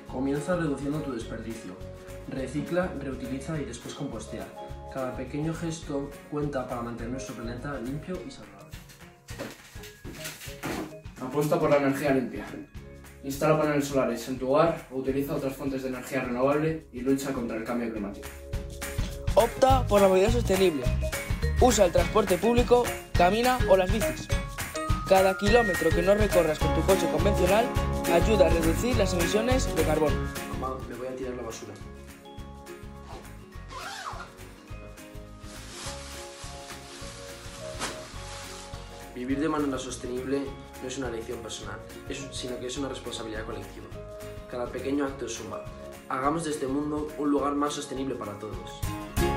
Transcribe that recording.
Comienza reduciendo tu desperdicio. Recicla, reutiliza y después compostea. Cada pequeño gesto cuenta para mantener nuestro planeta limpio y saludable. Apuesta por la energía limpia. Instala paneles solares en tu hogar o utiliza otras fuentes de energía renovable y lucha contra el cambio climático. Opta por la movilidad sostenible. Usa el transporte público, camina o las bicis. Cada kilómetro que no recorras con tu coche convencional ayuda a reducir las emisiones de carbono. Mamá, me voy a tirar la basura. Vivir de manera sostenible no es una elección personal, sino que es una responsabilidad colectiva. Cada pequeño acto suma. Hagamos de este mundo un lugar más sostenible para todos.